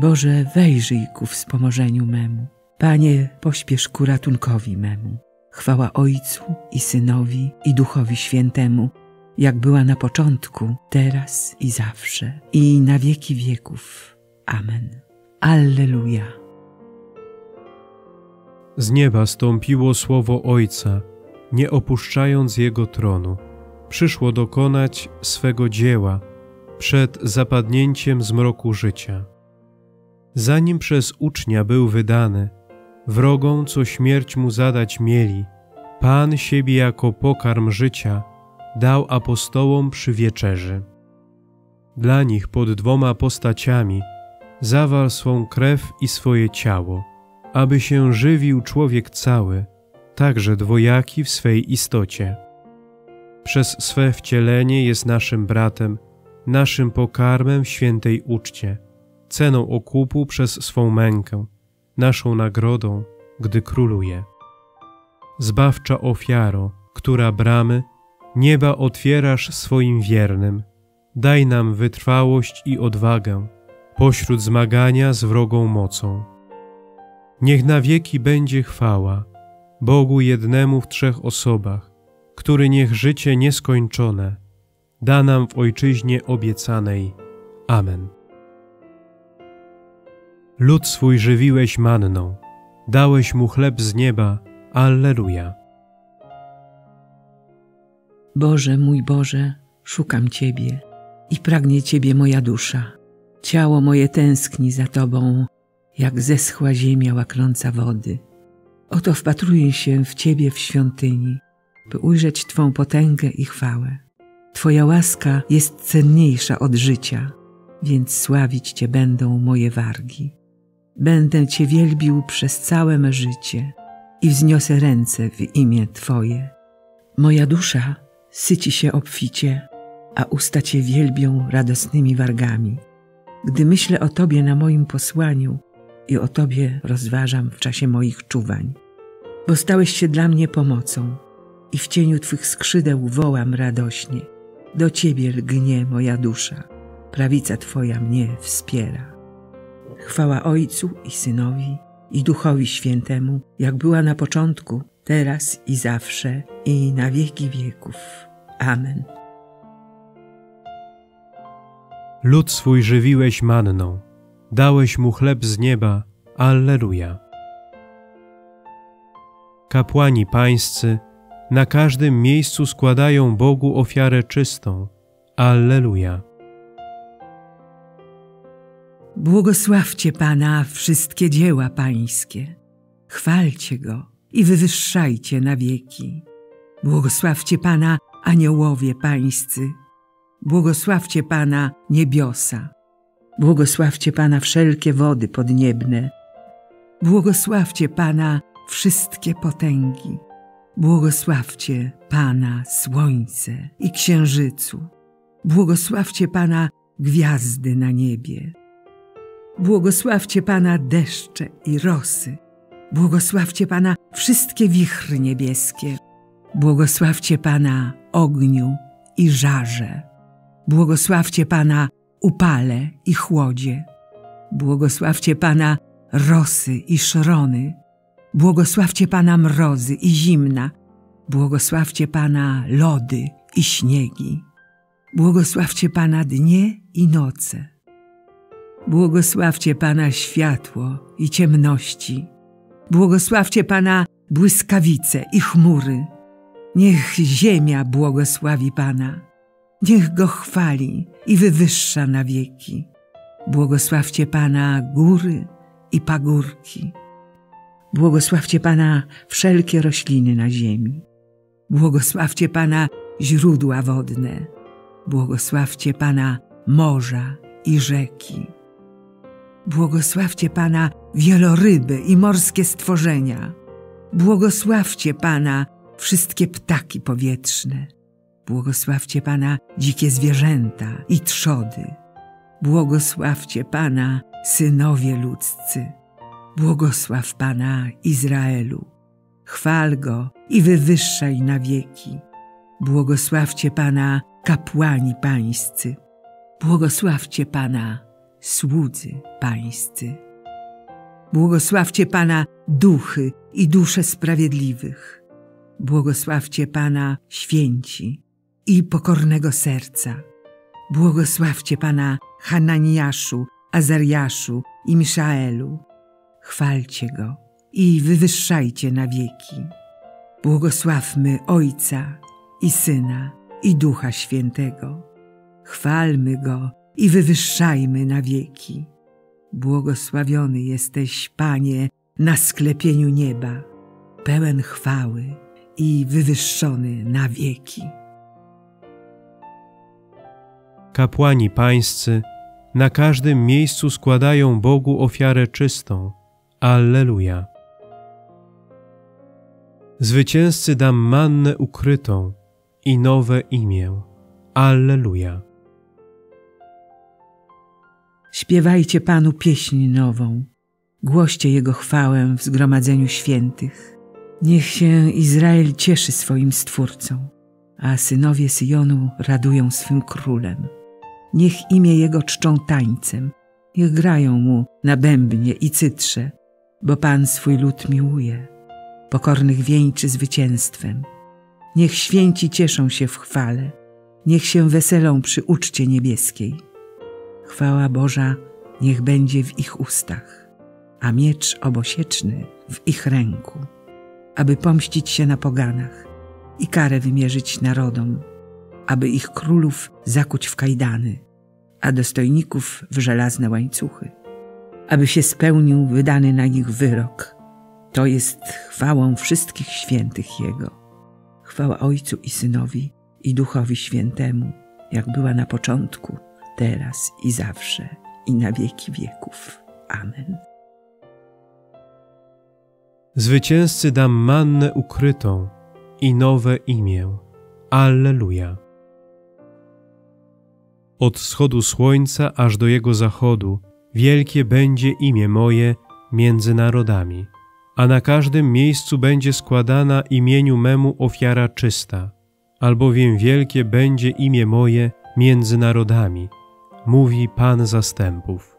Boże, wejrzyj ku wspomożeniu memu. Panie, pośpiesz ku ratunkowi memu. Chwała Ojcu i Synowi i Duchowi Świętemu, jak była na początku, teraz i zawsze, i na wieki wieków. Amen. Alleluja. Z nieba stąpiło słowo Ojca, nie opuszczając Jego tronu. Przyszło dokonać swego dzieła przed zapadnięciem zmroku życia. Zanim przez ucznia był wydany, wrogom, co śmierć mu zadać mieli, Pan siebie jako pokarm życia dał apostołom przy wieczerzy. Dla nich pod dwoma postaciami zawarł swą krew i swoje ciało, aby się żywił człowiek cały, także dwojaki w swej istocie. Przez swe wcielenie jest naszym bratem, naszym pokarmem w świętej uczcie, ceną okupu przez swą mękę, naszą nagrodą, gdy króluje. Zbawcza ofiaro, która bramy nieba otwierasz swoim wiernym, daj nam wytrwałość i odwagę pośród zmagania z wrogą mocą. Niech na wieki będzie chwała Bogu jednemu w trzech osobach, który niech życie nieskończone da nam w Ojczyźnie obiecanej. Amen. Lud swój żywiłeś manną, dałeś mu chleb z nieba. Alleluja. Boże, mój Boże, szukam Ciebie i pragnie Ciebie moja dusza. Ciało moje tęskni za Tobą, jak zeschła ziemia łaknąca wody. Oto wpatruję się w Ciebie w świątyni, by ujrzeć Twą potęgę i chwałę. Twoja łaska jest cenniejsza od życia, więc sławić Cię będą moje wargi. Będę Cię wielbił przez całe me życie i wzniosę ręce w imię Twoje. Moja dusza syci się obficie, a usta Cię wielbią radosnymi wargami. Gdy myślę o Tobie na moim posłaniu i o Tobie rozważam w czasie moich czuwań. Bo stałeś się dla mnie pomocą i w cieniu Twych skrzydeł wołam radośnie. Do Ciebie lgnie moja dusza, prawica Twoja mnie wspiera. Chwała Ojcu i Synowi i Duchowi Świętemu, jak była na początku, teraz i zawsze, i na wieki wieków. Amen. Lud swój żywiłeś manną, dałeś mu chleb z nieba. Alleluja. Kapłani pańscy na każdym miejscu składają Bogu ofiarę czystą. Alleluja. Błogosławcie Pana wszystkie dzieła Pańskie. Chwalcie Go i wywyższajcie na wieki. Błogosławcie Pana aniołowie Pańscy. Błogosławcie Pana niebiosa. Błogosławcie Pana wszelkie wody podniebne. Błogosławcie Pana wszystkie potęgi. Błogosławcie Pana słońce i księżycu. Błogosławcie Pana gwiazdy na niebie. Błogosławcie Pana deszcze i rosy. Błogosławcie Pana wszystkie wichry niebieskie. Błogosławcie Pana ogniu i żarze. Błogosławcie Pana upale i chłodzie. Błogosławcie Pana rosy i szrony. Błogosławcie Pana mrozy i zimna. Błogosławcie Pana lody i śniegi. Błogosławcie Pana dnie i noce. Błogosławcie Pana światło i ciemności. Błogosławcie Pana błyskawice i chmury. Niech ziemia błogosławi Pana. Niech Go chwali i wywyższa na wieki. Błogosławcie Pana góry i pagórki. Błogosławcie Pana wszelkie rośliny na ziemi. Błogosławcie Pana źródła wodne. Błogosławcie Pana morza i rzeki. Błogosławcie Pana wieloryby i morskie stworzenia. Błogosławcie Pana wszystkie ptaki powietrzne. Błogosławcie Pana dzikie zwierzęta i trzody. Błogosławcie Pana synowie ludzcy. Błogosław Pana Izraelu. Chwal Go i wywyższaj na wieki. Błogosławcie Pana kapłani pańscy. Błogosławcie Pana słudzy pańscy. Błogosławcie Pana duchy i dusze sprawiedliwych. Błogosławcie Pana święci i pokornego serca. Błogosławcie Pana Hananiaszu, Azariaszu i Miszaelu. Chwalcie Go i wywyższajcie na wieki. Błogosławmy Ojca i Syna i Ducha Świętego. Chwalmy Go i wywyższajmy na wieki. Błogosławiony jesteś, Panie, na sklepieniu nieba, pełen chwały i wywyższony na wieki. Kapłani pańscy na każdym miejscu składają Bogu ofiarę czystą. Alleluja. Zwycięzcy dam mannę ukrytą i nowe imię. Alleluja. Śpiewajcie Panu pieśń nową, głoście Jego chwałę w zgromadzeniu świętych. Niech się Izrael cieszy swoim Stwórcą, a synowie Syjonu radują swym Królem. Niech imię Jego czczą tańcem, niech grają Mu na bębnie i cytrze, bo Pan swój lud miłuje, pokornych wieńczy zwycięstwem. Niech święci cieszą się w chwale, niech się weselą przy uczcie niebieskiej. Chwała Boża niech będzie w ich ustach, a miecz obosieczny w ich ręku, aby pomścić się na poganach i karę wymierzyć narodom, aby ich królów zakuć w kajdany, a dostojników w żelazne łańcuchy, aby się spełnił wydany na nich wyrok. To jest chwałą wszystkich świętych Jego. Chwała Ojcu i Synowi i Duchowi Świętemu, jak była na początku, teraz i zawsze, i na wieki wieków. Amen. Zwycięzcy dam mannę ukrytą i nowe imię. Alleluja. Od wschodu słońca aż do jego zachodu wielkie będzie imię moje między narodami, a na każdym miejscu będzie składana imieniu memu ofiara czysta, albowiem wielkie będzie imię moje między narodami, mówi Pan zastępów.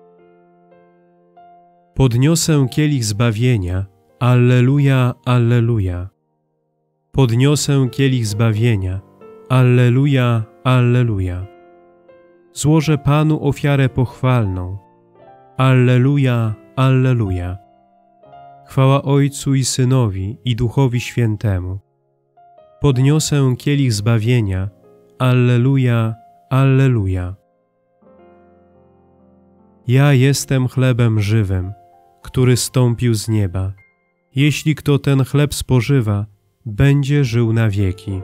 Podniosę kielich zbawienia, alleluja, alleluja. Podniosę kielich zbawienia, alleluja, alleluja. Złożę Panu ofiarę pochwalną, alleluja, alleluja. Chwała Ojcu i Synowi i Duchowi Świętemu. Podniosę kielich zbawienia, alleluja, alleluja. Ja jestem chlebem żywym, który zstąpił z nieba. Jeśli kto ten chleb spożywa, będzie żył na wieki.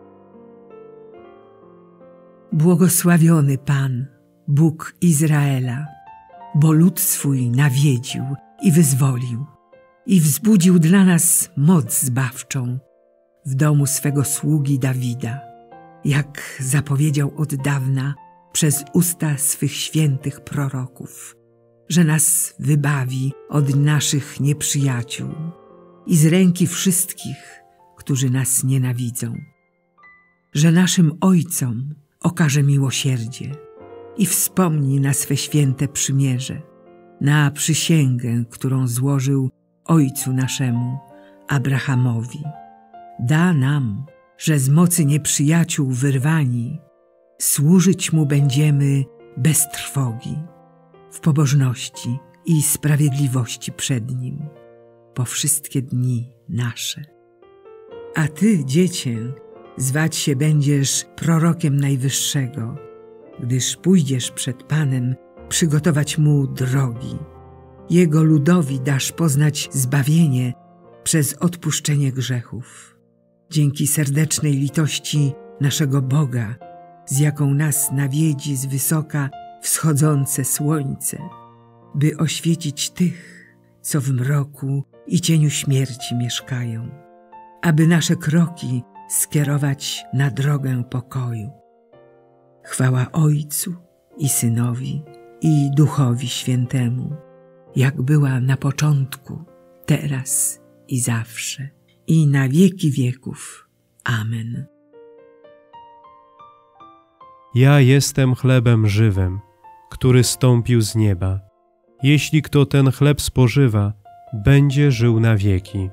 Błogosławiony Pan, Bóg Izraela, bo lud swój nawiedził i wyzwolił i wzbudził dla nas moc zbawczą w domu swego sługi Dawida, jak zapowiedział od dawna przez usta swych świętych proroków, że nas wybawi od naszych nieprzyjaciół i z ręki wszystkich, którzy nas nienawidzą, że naszym ojcom okaże miłosierdzie i wspomni na swe święte przymierze, na przysięgę, którą złożył ojcu naszemu, Abrahamowi. Da nam, że z mocy nieprzyjaciół wyrwani, służyć Mu będziemy bez trwogi, w pobożności i sprawiedliwości przed Nim, po wszystkie dni nasze. A Ty, Dziecię, zwać się będziesz prorokiem Najwyższego, gdyż pójdziesz przed Panem przygotować Mu drogi. Jego ludowi dasz poznać zbawienie przez odpuszczenie grzechów. Dzięki serdecznej litości naszego Boga, z jaką nas nawiedzi z wysoka wschodzące słońce, by oświecić tych, co w mroku i cieniu śmierci mieszkają, aby nasze kroki skierować na drogę pokoju. Chwała Ojcu i Synowi i Duchowi Świętemu, jak była na początku, teraz i zawsze, i na wieki wieków. Amen. Ja jestem chlebem żywym, który zstąpił z nieba. Jeśli kto ten chleb spożywa, będzie żył na wieki.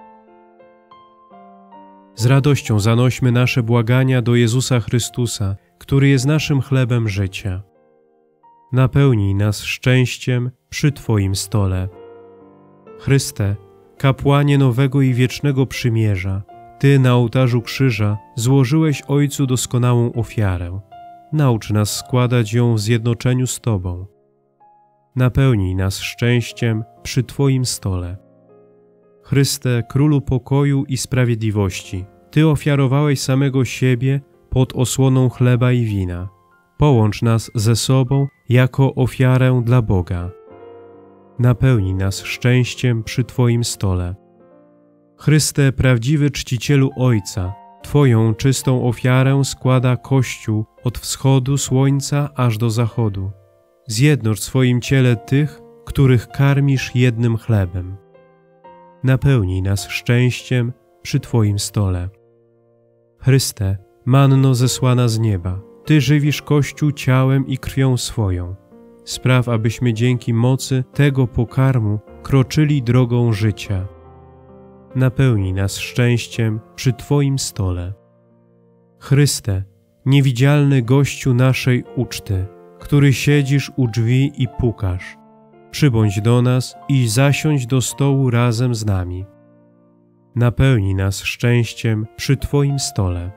Z radością zanośmy nasze błagania do Jezusa Chrystusa, który jest naszym chlebem życia. Napełnij nas szczęściem przy Twoim stole. Chryste, kapłanie nowego i wiecznego przymierza, Ty na ołtarzu krzyża złożyłeś Ojcu doskonałą ofiarę. Naucz nas składać ją w zjednoczeniu z Tobą. Napełnij nas szczęściem przy Twoim stole. Chryste, Królu pokoju i sprawiedliwości, Ty ofiarowałeś samego siebie pod osłoną chleba i wina. Połącz nas ze sobą jako ofiarę dla Boga. Napełnij nas szczęściem przy Twoim stole. Chryste, prawdziwy czcicielu Ojca, Twoją czystą ofiarę składa Kościół od wschodu słońca aż do zachodu. Zjednocz w swoim ciele tych, których karmisz jednym chlebem. Napełnij nas szczęściem przy Twoim stole. Chryste, manno zesłana z nieba, Ty żywisz Kościół ciałem i krwią swoją. Spraw, abyśmy dzięki mocy tego pokarmu kroczyli drogą życia. Napełnij nas szczęściem przy Twoim stole. Chryste, niewidzialny gościu naszej uczty, który siedzisz u drzwi i pukasz, przybądź do nas i zasiądź do stołu razem z nami. Napełnij nas szczęściem przy Twoim stole.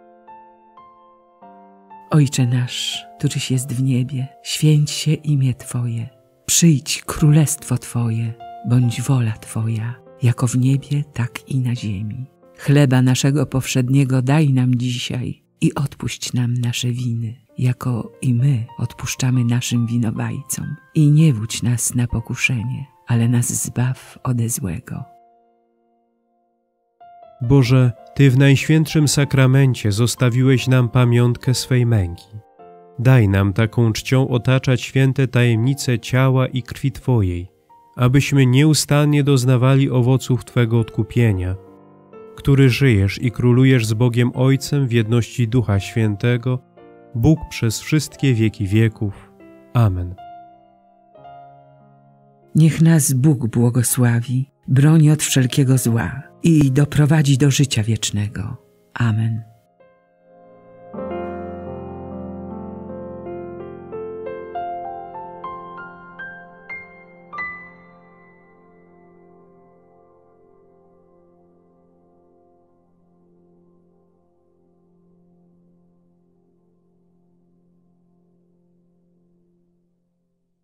Ojcze nasz, któryś jest w niebie, święć się imię Twoje. Przyjdź królestwo Twoje, bądź wola Twoja, jako w niebie, tak i na ziemi. Chleba naszego powszedniego daj nam dzisiaj i odpuść nam nasze winy, jako i my odpuszczamy naszym winowajcom. I nie wódź nas na pokuszenie, ale nas zbaw ode złego. Boże, Ty w Najświętszym Sakramencie zostawiłeś nam pamiątkę swej męki. Daj nam taką czcią otaczać święte tajemnice ciała i krwi Twojej, abyśmy nieustannie doznawali owoców Twego odkupienia, który żyjesz i królujesz z Bogiem Ojcem w jedności Ducha Świętego, Bóg przez wszystkie wieki wieków. Amen. Niech nas Bóg błogosławi, broni od wszelkiego zła i doprowadzi do życia wiecznego. Amen.